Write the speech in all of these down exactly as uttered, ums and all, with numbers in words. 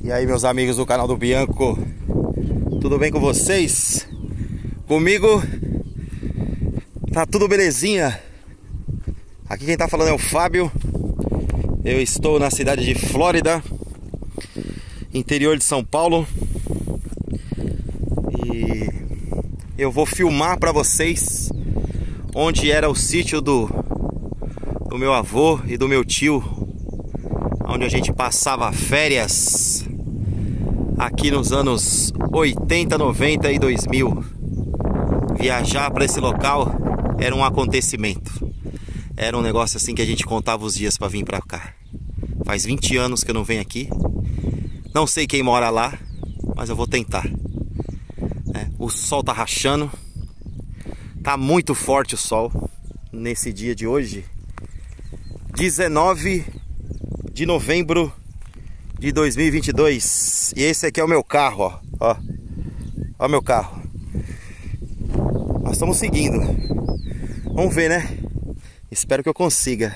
E aí, meus amigos do canal do Bianco, tudo bem com vocês? Comigo tá tudo belezinha. Aqui quem tá falando é o Fábio. Eu estou na cidade de Flórida, interior de São Paulo, e eu vou filmar pra vocês onde era o sítio do, do meu avô e do meu tio, onde a gente passava férias aqui nos anos oitenta, noventa e dois mil. Viajar para esse local era um acontecimento. Era um negócio assim que a gente contava os dias para vir para cá. Faz vinte anos que eu não venho aqui. Não sei quem mora lá, mas eu vou tentar. É, o sol tá rachando. Tá muito forte o sol nesse dia de hoje, dezenove de novembro de dois mil e vinte e dois. E esse aqui é o meu carro, ó. Ó, ó meu carro. Nós estamos seguindo. Vamos ver, né? Espero que eu consiga.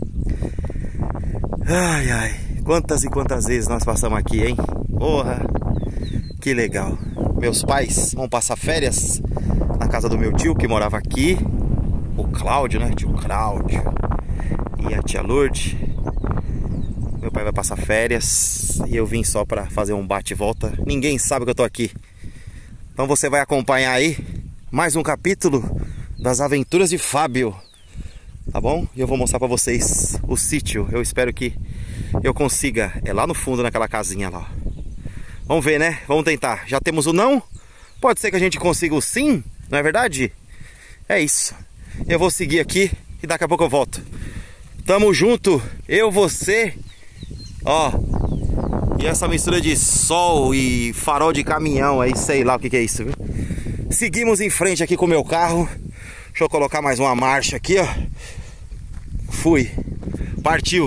Ai, ai. Quantas e quantas vezes nós passamos aqui, hein? Porra, que legal. Meus pais vão passar férias na casa do meu tio, que morava aqui. O Cláudio, né? Tio Cláudio. E a tia Lourdes. Meu pai vai passar férias e eu vim só pra fazer um bate e volta. Ninguém sabe que eu tô aqui. Então você vai acompanhar aí mais um capítulo das aventuras de Fábio, tá bom? E eu vou mostrar pra vocês o sítio. Eu espero que eu consiga. É lá no fundo, naquela casinha lá, ó. Vamos ver, né? Vamos tentar. Já temos o não. Pode ser que a gente consiga o sim, não é verdade? É isso. Eu vou seguir aqui e daqui a pouco eu volto. Tamo junto, eu, você, ó. E essa mistura de sol e farol de caminhão aí, sei lá o que que é isso, viu? Seguimos em frente aqui com o meu carro. Deixa eu colocar mais uma marcha aqui, ó. Fui. Partiu.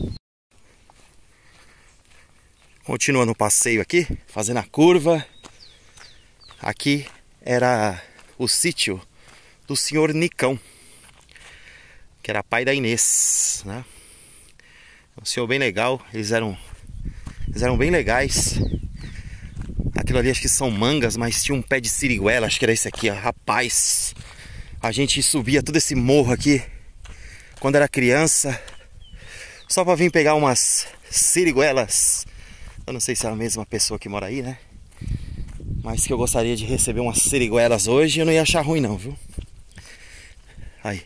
Continuando o passeio aqui, fazendo a curva. Aqui era o sítio do senhor Nicão, que era pai da Inês, né? Um senhor bem legal. Eles eram, eles eram bem legais. Aquilo ali acho que são mangas, mas tinha um pé de siriguela, acho que era esse aqui, ó. Rapaz, a gente subia todo esse morro aqui quando era criança, só pra vir pegar umas siriguelas. Eu não sei se é a mesma pessoa que mora aí, né? Mas que eu gostaria de receber umas siriguelas hoje, eu não ia achar ruim não, viu? Aí.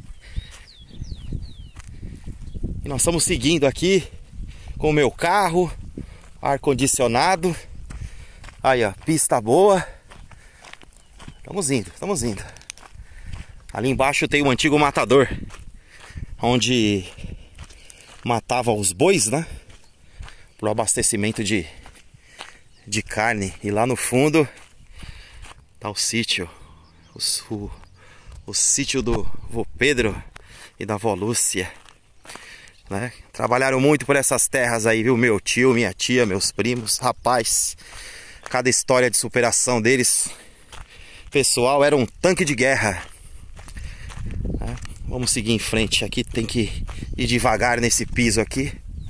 E nós estamos seguindo aqui com o meu carro, ar-condicionado. Aí, ó, pista boa. Estamos indo, estamos indo. Ali embaixo tem o antigo matador, onde matava os bois, né? Pro abastecimento de, de carne. E lá no fundo tá o sítio. O, o, o sítio do vô Pedro e da vó Lúcia, né? Trabalharam muito por essas terras aí, viu? Meu tio, minha tia, meus primos. Rapaz, cada história de superação deles, pessoal, era um tanque de guerra, né? Vamos seguir em frente. Aqui tem que ir devagar nesse piso aqui,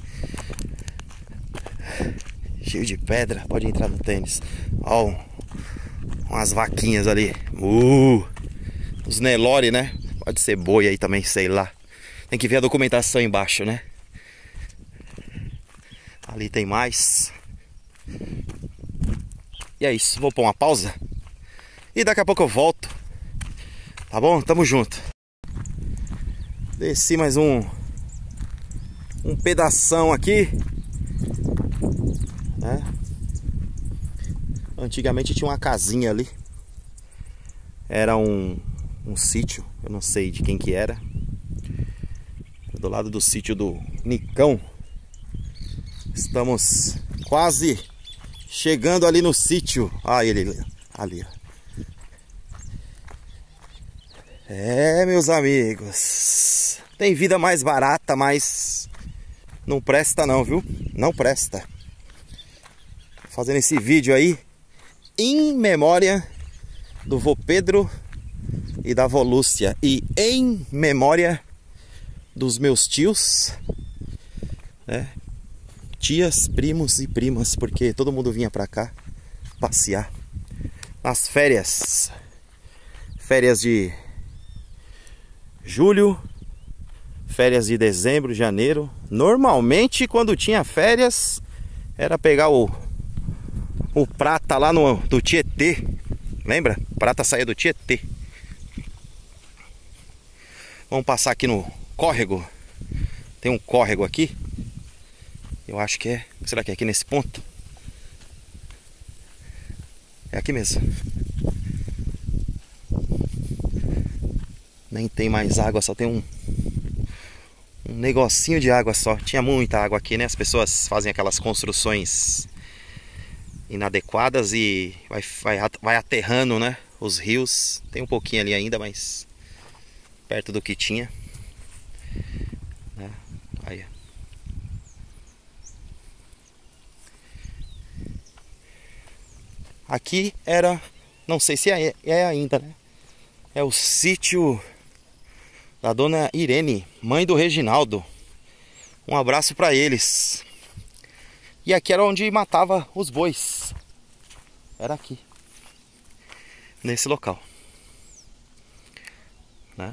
cheio de pedra. Pode entrar no tênis. Ó, umas vaquinhas ali. Uh, os Nelore, né? Pode ser boi aí também, sei lá. Tem que ver a documentação embaixo, né? Ali tem mais. E é isso, vou pôr uma pausa e daqui a pouco eu volto, tá bom? Tamo junto. Desci mais um Um pedação aqui, né? Antigamente tinha uma casinha ali. Era um, um sítio, eu não sei de quem que era. Do lado do sítio do Nicão. Estamos quase chegando ali no sítio. Ah, ele ali, ali. É, meus amigos, tem vida mais barata, mas não presta não, viu? Não presta. Fazendo esse vídeo aí em memória do vô Pedro e da vó Lúcia, e em memória dos meus tios, né? tias, primos e primas, porque todo mundo vinha pra cá passear nas férias. Férias de julho, férias de dezembro, janeiro. Normalmente quando tinha férias era pegar o o Prata lá no do Tietê. Lembra? Prata saía do Tietê. Vamos passar aqui no córrego. Tem um córrego aqui. Eu acho que é. Será que é aqui nesse ponto? É aqui mesmo. Nem tem mais água, só tem um um negocinho de água só. Tinha muita água aqui, né? As pessoas fazem aquelas construções inadequadas e vai, vai, vai aterrando, né? Os rios. Tem um pouquinho ali ainda, mas perto do que tinha, né? Aí. Aqui era, não sei se é, é ainda, né? É o sítio da dona Irene, mãe do Reginaldo. Um abraço para eles. E aqui era onde matava os bois. Era aqui, nesse local, né?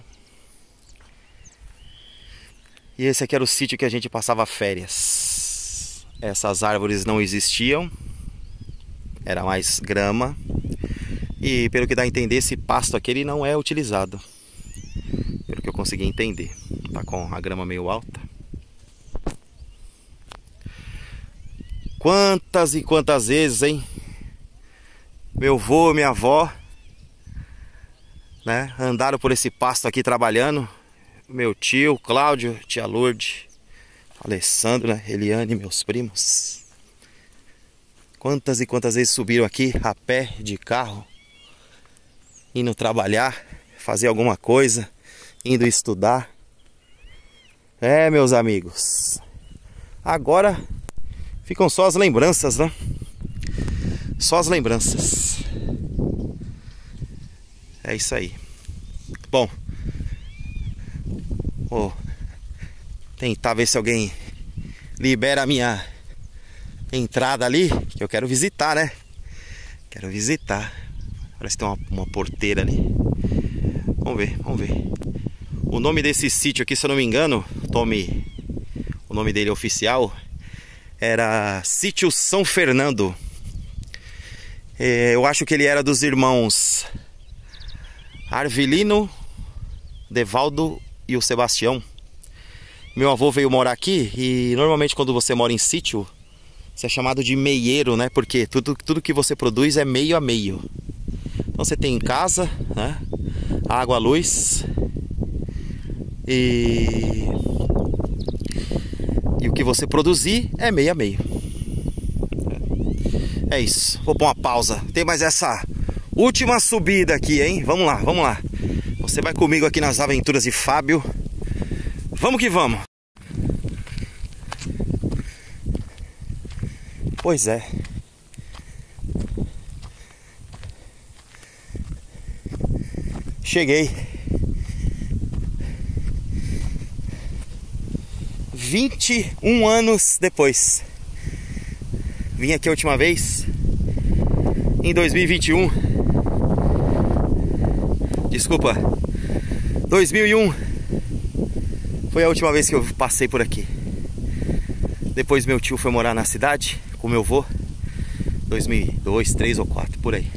E esse aqui era o sítio que a gente passava férias. Essas árvores não existiam. Era mais grama. E pelo que dá a entender, esse pasto aqui ele não é utilizado. Pelo que eu consegui entender. Tá com a grama meio alta. Quantas e quantas vezes, hein? Meu avô e minha avó, né, andaram por esse pasto aqui trabalhando. Meu tio, Cláudio, tia Lourdes, Alessandra, Eliane, meus primos. Quantas e quantas vezes subiram aqui a pé, de carro, indo trabalhar, fazer alguma coisa, indo estudar. É, meus amigos, agora ficam só as lembranças, né? Só as lembranças. É isso aí. Bom, vou tentar ver se alguém libera a minha entrada ali, que eu quero visitar, né? Quero visitar. Parece que tem uma, uma porteira ali. Vamos ver, vamos ver. O nome desse sítio aqui, se eu não me engano, tome o nome dele oficial, era Sítio São Fernando. É, eu acho que ele era dos irmãos Arvilino, Devaldo e o Sebastião. Meu avô veio morar aqui e normalmente quando você mora em sítio, você é chamado de meieiro, né? Porque tudo, tudo que você produz é meio a meio. Então você tem casa, né? Água, luz e... e o que você produzir é meio a meio. É isso, vou pôr uma pausa. Tem mais essa última subida aqui, hein? Vamos lá, vamos lá. Você vai comigo aqui nas aventuras de Fábio. Vamos que vamos. Pois é. Cheguei. vinte e um anos depois. Vim aqui a última vez em dois mil e vinte e um. Desculpa, dois mil e um foi a última vez que eu passei por aqui. Depois meu tio foi morar na cidade com meu avô. dois mil e dois, três ou quatro, por aí.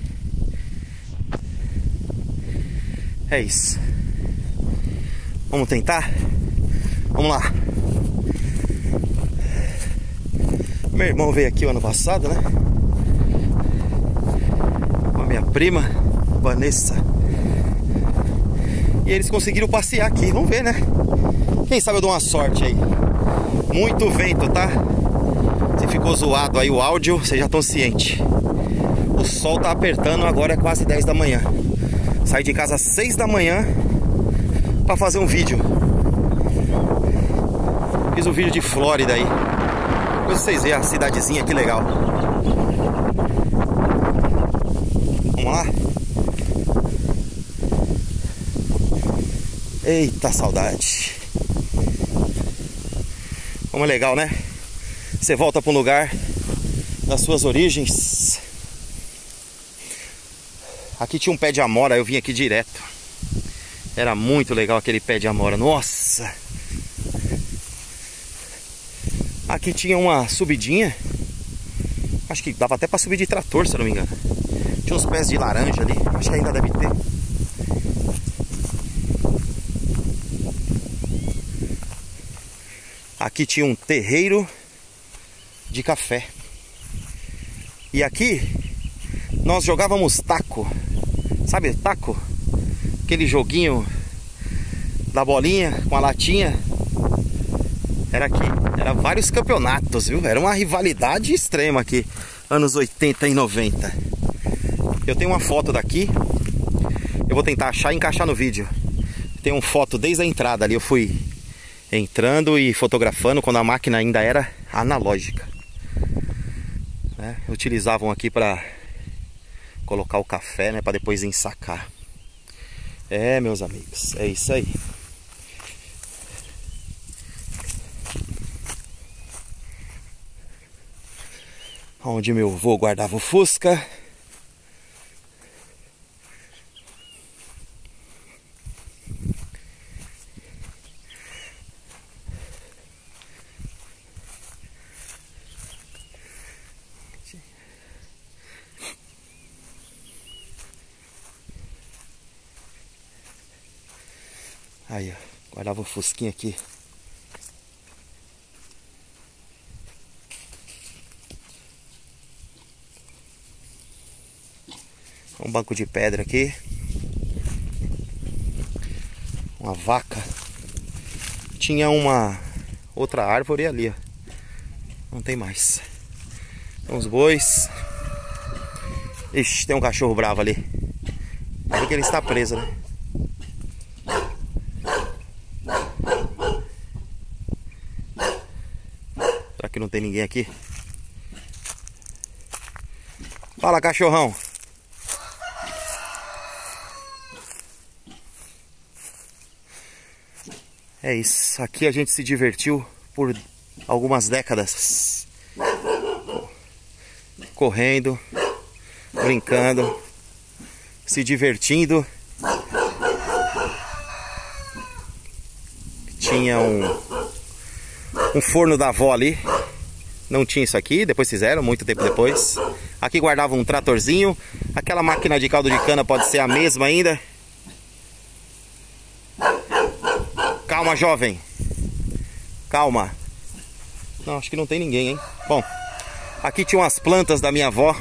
É isso. Vamos tentar? Vamos lá. Meu irmão veio aqui o ano passado, né? Com a minha prima, Vanessa. E eles conseguiram passear aqui. Vamos ver, né? Quem sabe eu dou uma sorte aí. Muito vento, tá? Se ficou zoado aí o áudio, vocês já estão cientes. O sol tá apertando, agora é quase dez da manhã. Saí de casa às seis da manhã pra fazer um vídeo. Fiz um vídeo de Flórida aí. Depois vocês verem a cidadezinha, que legal. Vamos lá? Eita, saudade. Como é legal, né? você volta para um lugar das suas origens. Aqui tinha um pé de amora, eu vim aqui direto. Era muito legal aquele pé de amora, nossa! Aqui tinha uma subidinha. Acho que dava até para subir de trator, se eu não me engano. Tinha uns pés de laranja ali, acho que ainda deve ter. Aqui tinha um terreiro de café. E aqui nós jogávamos taco. Sabe taco? Aquele joguinho da bolinha com a latinha. Era aqui, era vários campeonatos, viu? Era uma rivalidade extrema aqui, anos oitenta e noventa. Eu tenho uma foto daqui. Eu vou tentar achar e encaixar no vídeo. Tem uma foto desde a entrada ali. Eu fui entrando e fotografando quando a máquina ainda era analógica, né? Utilizavam aqui para colocar o café, né? Para depois ensacar. É, meus amigos, é isso aí. Onde meu avô guardava o Fusca. Aí, ó, guardava o Fusquinha aqui. Um banco de pedra aqui. Uma vaca. Tinha uma outra árvore ali, ó. Não tem mais. Tem uns bois. Ixi, tem um cachorro bravo ali. Porque ele está preso, né? Será que não tem ninguém aqui? Fala, cachorrão. É isso, aqui a gente se divertiu por algumas décadas. Correndo, brincando, se divertindo. Tinha um, um forno da avó ali. Não tinha isso aqui, depois fizeram, muito tempo depois. Aqui guardava um tratorzinho. Aquela máquina de caldo de cana pode ser a mesma ainda. Calma, jovem. Calma. Não, acho que não tem ninguém, hein? Bom, aqui tinha umas plantas da minha avó.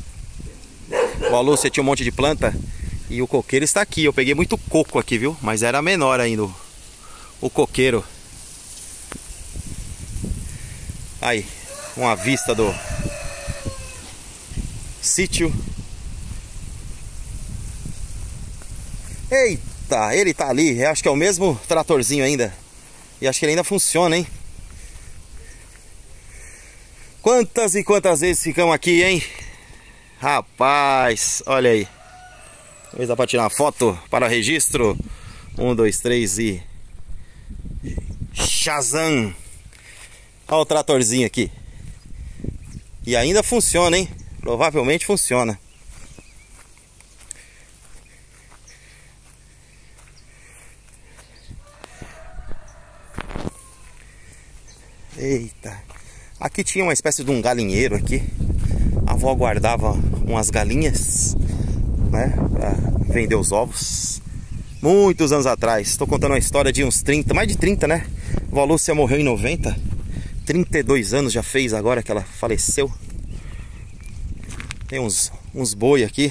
A Lúcia tinha um monte de planta. E o coqueiro está aqui. Eu peguei muito coco aqui, viu? Mas era menor ainda o, o coqueiro. Aí, uma vista do sítio. Eita, ele tá ali. Eu acho que é o mesmo tratorzinho ainda. E acho que ele ainda funciona, hein? Quantas e quantas vezes ficamos aqui, hein? Rapaz, olha aí. Vamos dar pra tirar uma foto para registro. Um, dois, três e... Shazam! Olha o tratorzinho aqui. E ainda funciona, hein? Provavelmente funciona. Eita. Aqui tinha uma espécie de um galinheiro aqui. A avó guardava umas galinhas, né, pra vender os ovos. Muitos anos atrás. Estou contando uma história de uns trinta, mais de trinta, né? A avó Lúcia morreu em noventa. trinta e dois anos já fez agora que ela faleceu. Tem uns, uns boi aqui.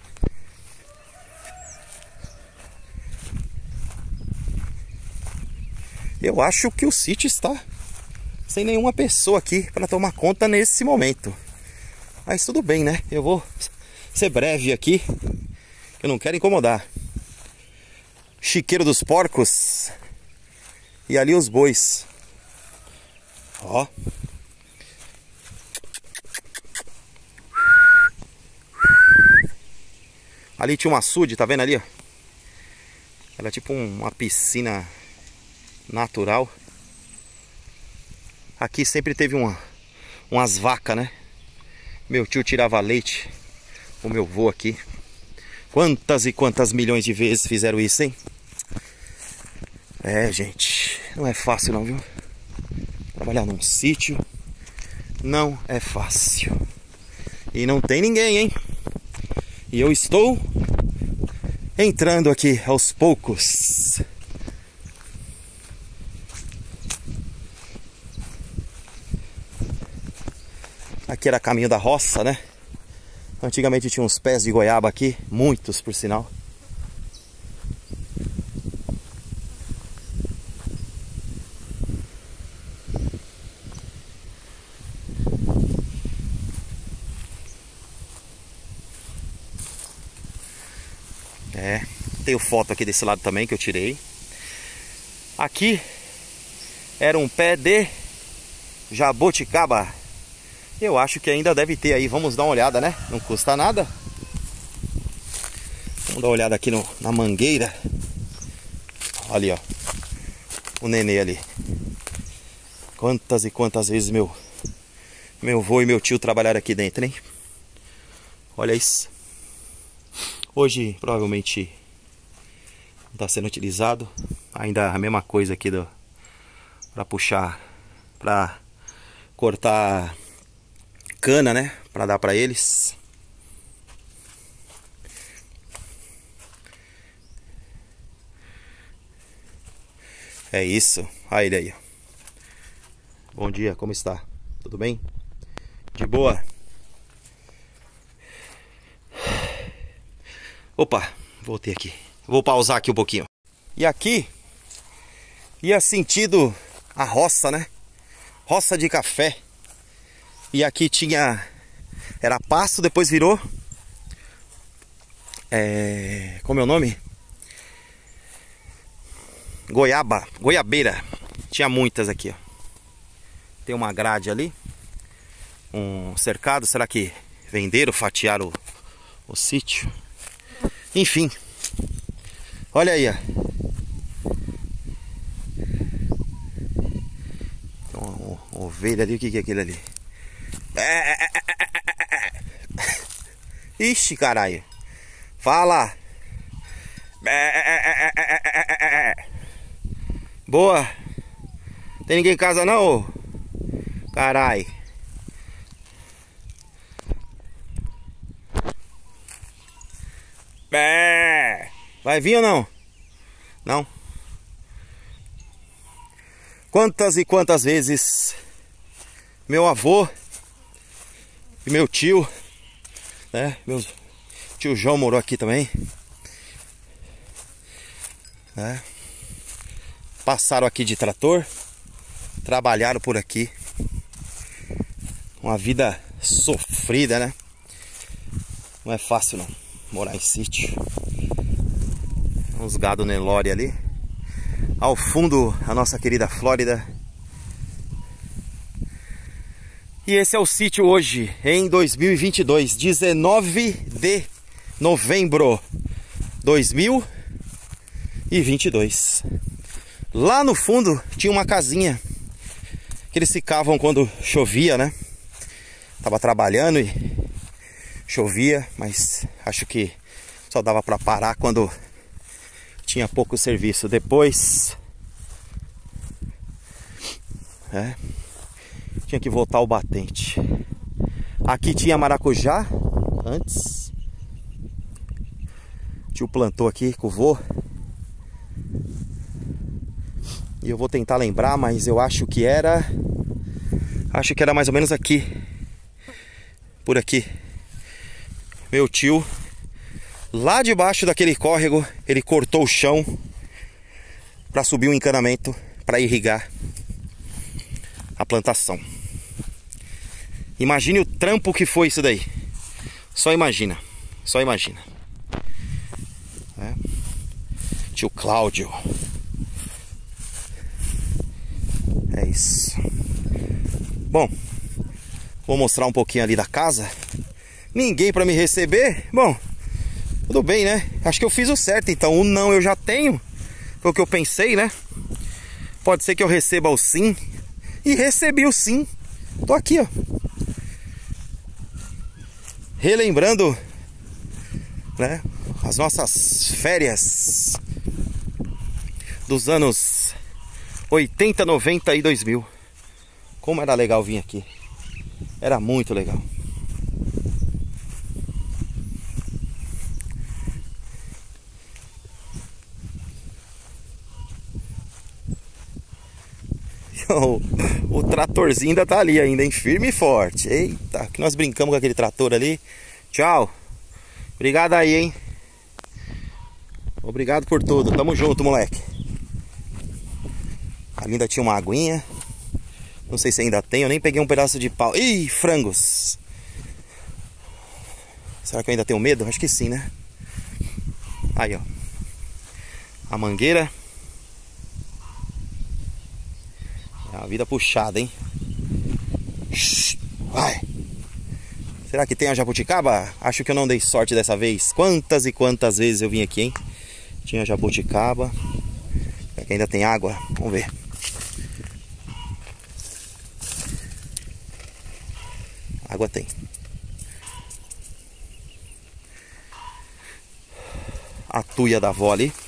Eu acho que o sítio está sem nenhuma pessoa aqui para tomar conta nesse momento. Mas tudo bem, né? Eu vou ser breve aqui. Eu não quero incomodar. Chiqueiro dos porcos. E ali os bois. Ó. Ali tinha um açude, tá vendo ali, ó? Era tipo um, uma piscina natural. Aqui sempre teve uma, umas vacas, né? Meu tio tirava leite, o meu vô aqui. Quantas e quantas milhões de vezes fizeram isso, hein? É, gente, não é fácil não, viu? Trabalhar num sítio não é fácil. E não tem ninguém, hein? E eu estou entrando aqui aos poucos. Aqui era caminho da roça, né? Antigamente tinha uns pés de goiaba aqui, muitos por sinal. É, tenho foto aqui desse lado também que eu tirei. Aqui era um pé de jabuticaba. Eu acho que ainda deve ter aí, vamos dar uma olhada, né? Não custa nada. Vamos dar uma olhada aqui no, na mangueira. Ali, ó. O nenê ali. Quantas e quantas vezes meu meu avô e meu tio trabalharam aqui dentro, hein? Olha isso. Hoje provavelmente não está sendo utilizado. Ainda a mesma coisa aqui do, para puxar, para cortar cana, né? Para dar para eles. É isso. Olha ele aí. Bom dia, como está? Tudo bem? De boa? Opa, voltei aqui. Vou pausar aqui um pouquinho. E aqui ia sentido a roça, né? Roça de café. E aqui tinha... Era pasto, depois virou... É... Como é o nome? Goiaba. Goiabeira. Tinha muitas aqui, ó. Tem uma grade ali. Um cercado. Será que venderam, fatiaram o, o sítio? Enfim. Olha aí, ó. Tem uma, uma ovelha ali. O que que é aquilo ali? Ixi, caralho. Fala. Boa. Tem ninguém em casa não? Caralho. Vai vir ou não? Não. Quantas e quantas vezes meu avô e meu tio, né? Meu tio João morou aqui também, né? Passaram aqui de trator, trabalharam por aqui. Uma vida sofrida, né? Não é fácil não morar em sítio. Uns gado Nelore ali. Ao fundo a nossa querida Flórida. E esse é o sítio hoje, em dois mil e vinte e dois, dezenove de novembro de dois mil e vinte e dois. Lá no fundo tinha uma casinha que eles ficavam quando chovia, né? Tava trabalhando e chovia, mas acho que só dava para parar quando tinha pouco serviço. Depois é, tinha que voltar o batente. Aqui tinha maracujá antes. O tio plantou aqui com o vô. E eu vou tentar lembrar, mas eu acho que era... Acho que era mais ou menos aqui. Por aqui. Meu tio, lá debaixo daquele córrego, ele cortou o chão para subir um encanamento para irrigar a plantação. Imagine o trampo que foi isso daí. Só imagina. Só imagina. É. Tio Cláudio. É isso. Bom, vou mostrar um pouquinho ali da casa. Ninguém para me receber. Bom, tudo bem, né? Acho que eu fiz o certo. Então o não eu já tenho. Foi o que eu pensei, né? Pode ser que eu receba o sim. E recebi o sim. Tô aqui, ó. relembrando, né, as nossas férias dos anos oitenta, noventa e dois mil. Como era legal vir aqui. Era muito legal. O, o tratorzinho ainda tá ali ainda, hein? Firme e forte. Eita, que nós brincamos com aquele trator ali. Tchau. Obrigado aí, hein? Obrigado por tudo. Tamo junto, moleque. Ali ainda tinha uma aguinha. Não sei se ainda tem. Eu nem peguei um pedaço de pau. Ih, frangos. Será que eu ainda tenho medo? Acho que sim, né? Aí, ó. A mangueira. É uma vida puxada, hein? Vai. Será que tem a jabuticaba? Acho que eu não dei sorte dessa vez. Quantas e quantas vezes eu vim aqui, hein? Tinha jabuticaba. Será que ainda tem água? Vamos ver. Água tem. A tuia da avó ali.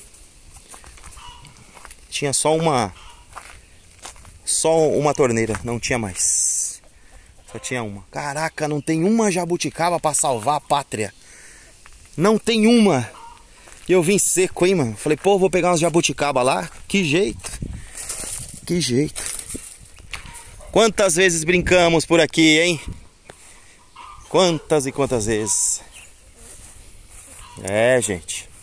Tinha só uma... Só uma torneira, não tinha mais. Só tinha uma. Caraca, não tem uma jabuticaba pra salvar a pátria. Não tem uma. E eu vim seco, hein, mano. Falei, pô, vou pegar umas jabuticaba lá. Que jeito. Que jeito. Quantas vezes brincamos por aqui, hein? Quantas e quantas vezes. É, gente.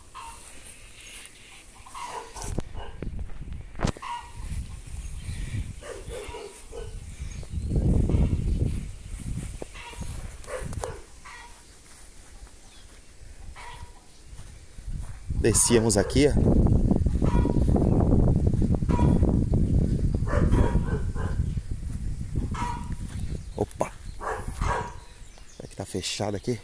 Descíamos aqui, ó. Opa! Será que tá fechado aqui?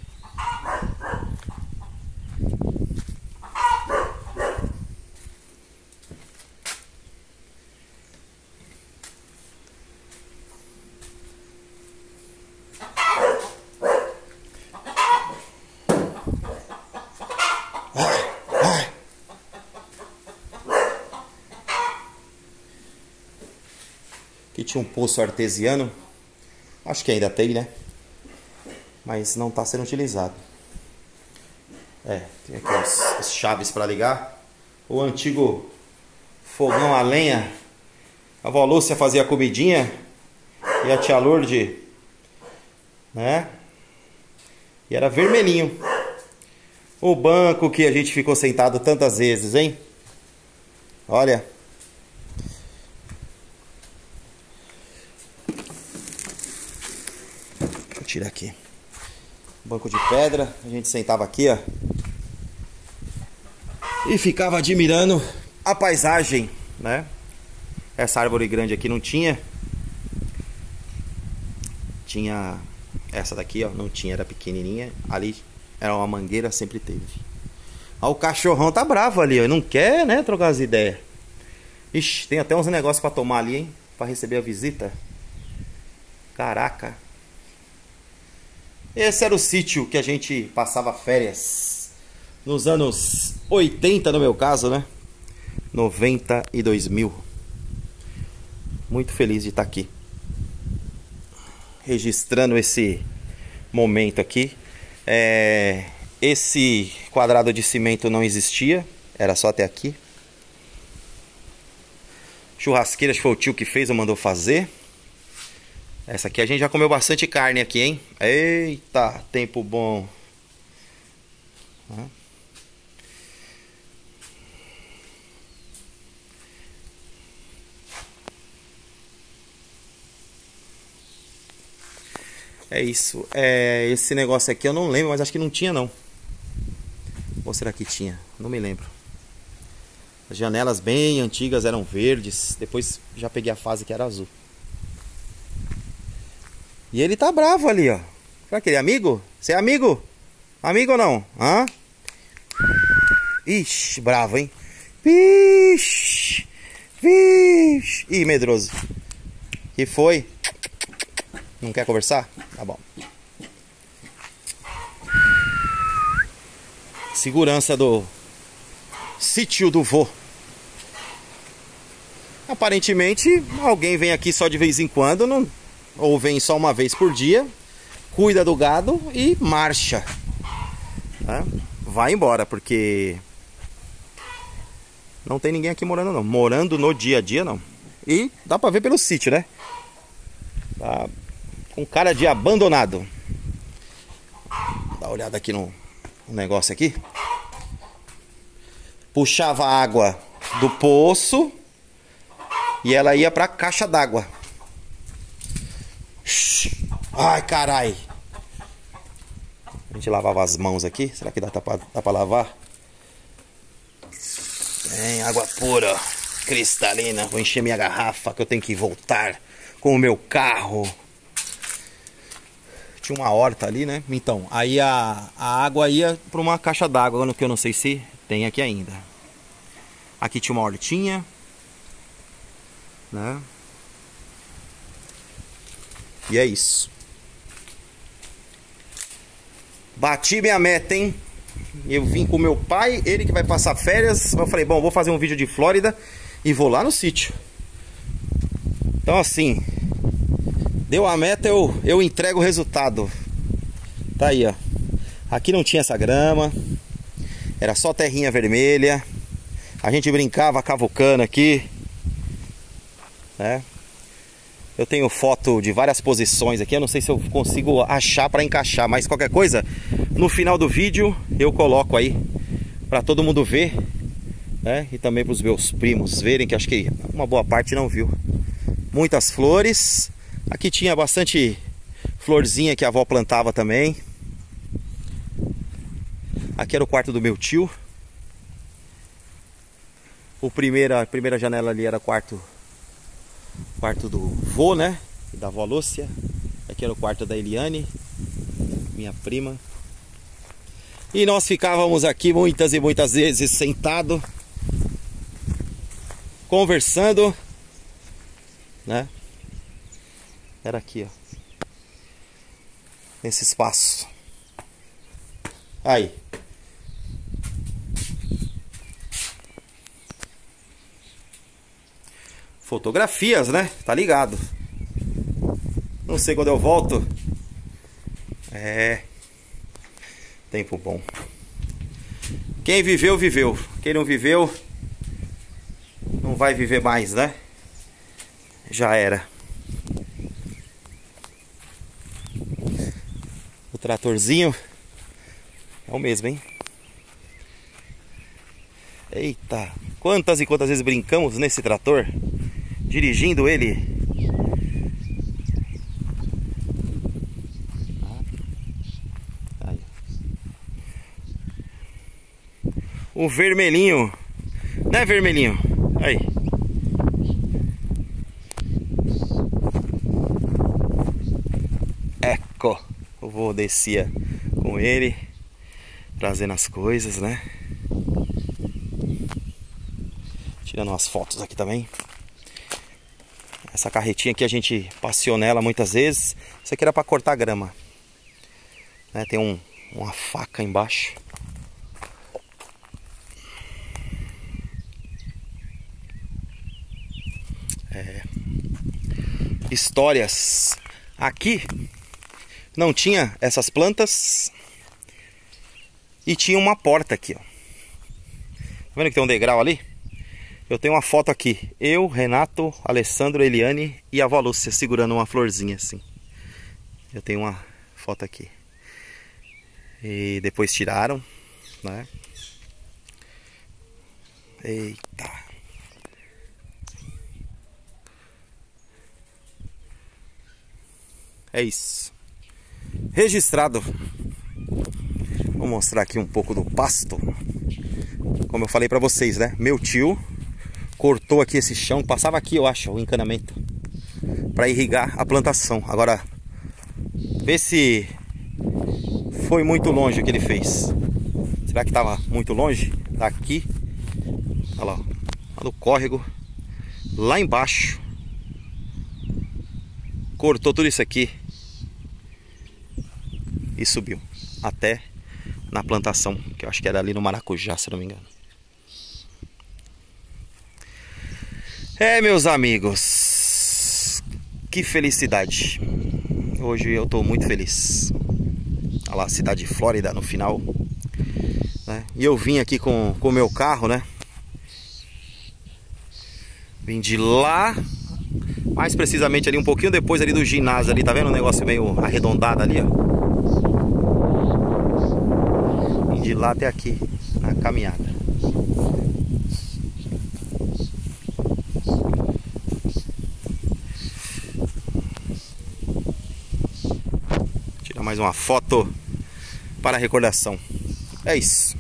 Aqui tinha um poço artesiano. Acho que ainda tem, né? Mas não está sendo utilizado. É, tem aqui as, as chaves para ligar. O antigo fogão a lenha. A avó Lúcia fazia a comidinha. E a tia Lourdes, né? E era vermelhinho. O banco que a gente ficou sentado tantas vezes, hein? Olha. Tira aqui. Banco de pedra. A gente sentava aqui, ó. E ficava admirando a paisagem, né? Essa árvore grande aqui não tinha. Tinha essa daqui, ó. Não tinha, era pequenininha. Ali era uma mangueira, sempre teve. Ó, o cachorrão tá bravo ali, ó. Não quer, né, trocar as ideias. Ixi, tem até uns negócios pra tomar ali, hein? Pra receber a visita. Caraca. Esse era o sítio que a gente passava férias nos anos oitenta, no meu caso, né? noventa e dois mil. Muito feliz de estar aqui registrando esse momento aqui. É, esse quadrado de cimento não existia, era só até aqui. Churrasqueira, acho que foi o tio que fez ou mandou fazer. Essa aqui a gente já comeu bastante carne aqui, hein? Eita, tempo bom. É isso. É, esse negócio aqui eu não lembro, mas acho que não tinha, não. Ou será que tinha? Não me lembro. As janelas bem antigas eram verdes. Depois já peguei a fase que era azul. E ele tá bravo ali, ó. Será que ele é amigo? Você é amigo? Amigo ou não? Hã? Ixi, bravo, hein? Vixe! Vixe! Ih, medroso. Que foi? Não quer conversar? Tá bom. segurança do sítio do vô. Aparentemente alguém vem aqui só de vez em quando, não, ou vem só uma vez por dia, cuida do gado e marcha, né? Vai embora, porque não tem ninguém aqui morando não. Morando no dia a dia não. E dá pra ver pelo sítio, né? Tá com cara de abandonado. Dá uma olhada aqui no, no negócio aqui. Puxava a água do poço e ela ia pra caixa d'água. Ai, carai. A gente lavava as mãos aqui. Será que dá pra, dá pra lavar? Tem água pura, cristalina. Vou encher minha garrafa que eu tenho que voltar com o meu carro. Tinha uma horta ali, né? Então, aí a, a água ia para uma caixa d'água, que eu não sei se tem aqui ainda. Aqui tinha uma hortinha, né? E é isso. Bati minha meta, hein? Eu vim com meu pai, ele que vai passar férias. Eu falei, bom, vou fazer um vídeo de Flórida e vou lá no sítio. Então assim, deu a meta, eu, eu entrego o resultado. Tá aí, ó. Aqui não tinha essa grama, era só terrinha vermelha. A gente brincava cavucando aqui, né? Eu tenho foto de várias posições aqui. Eu não sei se eu consigo achar para encaixar, mas qualquer coisa, no final do vídeo eu coloco aí para todo mundo ver, né? E também para os meus primos verem, que acho que uma boa parte não viu. Muitas flores. Aqui tinha bastante florzinha que a avó plantava também. Aqui era o quarto do meu tio. O primeira, a primeira janela ali era quarto quarto do vô, né? E da avó Lúcia. Aqui era o quarto da Eliane, minha prima. E nós ficávamos aqui muitas e muitas vezes sentado, conversando, né? Era aqui, ó, nesse espaço. Aí. Fotografias, né? Tá ligado? Não sei quando eu volto. É. Tempo bom. Quem viveu, viveu. Quem não viveu, não vai viver mais, né? Já era. O tratorzinho é o mesmo, hein? Eita, quantas e quantas vezes brincamos nesse trator, dirigindo ele. Aí. O vermelhinho, né, vermelhinho? Aí. Eco. Eu vou descer com ele, trazendo as coisas, né? Tirando umas fotos aqui também. Essa carretinha aqui a gente passeou nela muitas vezes. Isso aqui era para cortar grama, né? Tem um, uma faca embaixo. É. Histórias. Aqui não tinha essas plantas e tinha uma porta aqui, ó. Tá vendo que tem um degrau ali? Eu tenho uma foto aqui, eu, Renato, Alessandro, Eliane e a avó Lúcia segurando uma florzinha assim. Eu tenho uma foto aqui. E depois tiraram, né? Eita. É isso. Registrado. Vou mostrar aqui um pouco do pasto. Como eu falei pra vocês, né? Meu tio cortou aqui esse chão, passava aqui, eu acho, o encanamento para irrigar a plantação. Agora, vê se foi muito longe o que ele fez. Será que estava muito longe? Daqui, olha lá, lá do córrego, lá embaixo, cortou tudo isso aqui e subiu até na plantação, que eu acho que era ali no Maracujá, se não me engano. É, meus amigos, que felicidade. Hoje eu tô muito feliz. Olha lá, cidade de Flórida no final, né? E eu vim aqui com o meu carro, né? Vim de lá, mais precisamente ali um pouquinho depois ali do ginásio ali, tá vendo? Um negócio meio arredondado ali, ó. Vim de lá até aqui, na caminhada. Tirar mais uma foto para a recordação. É isso.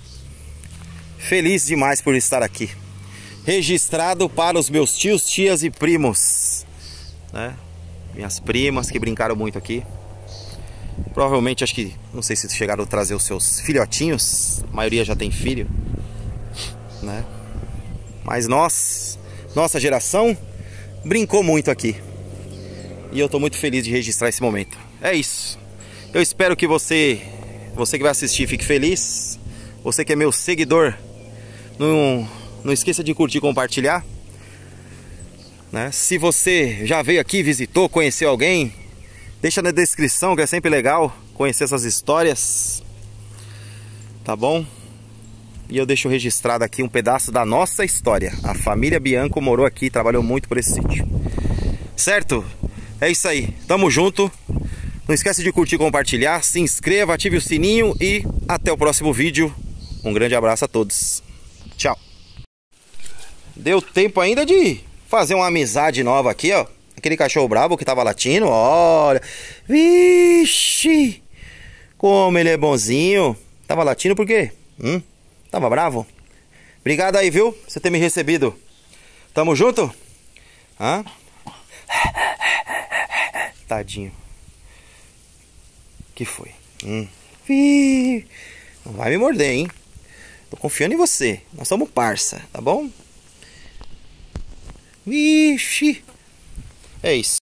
Feliz demais por estar aqui. Registrado para os meus tios, tias e primos, né? Minhas primas que brincaram muito aqui. Provavelmente, acho que, não sei se chegaram a trazer os seus filhotinhos. A maioria já tem filho, né? Mas nós, nossa geração, brincou muito aqui. E eu tô muito feliz de registrar esse momento. É isso. Eu espero que você, você que vai assistir, fique feliz. Você que é meu seguidor, não, não esqueça de curtir e compartilhar, né? Se você já veio aqui, visitou, conheceu alguém, deixa na descrição, que é sempre legal conhecer essas histórias, tá bom? E eu deixo registrado aqui um pedaço da nossa história. A família Bianco morou aqui, trabalhou muito por esse sítio. Certo? É isso aí, tamo junto. Não esquece de curtir, compartilhar, se inscreva, ative o sininho e até o próximo vídeo. Um grande abraço a todos. Tchau. Deu tempo ainda de fazer uma amizade nova aqui, ó. Aquele cachorro bravo que tava latindo, olha. Vixe! Como ele é bonzinho. Tava latindo por quê? Hum? Tava bravo? Obrigado aí, viu? Você ter me recebido. Tamo junto? Hã? Tadinho. Que foi? Hum. Ih, não vai me morder, hein? Tô confiando em você. Nós somos parça, tá bom? Vixe. É isso.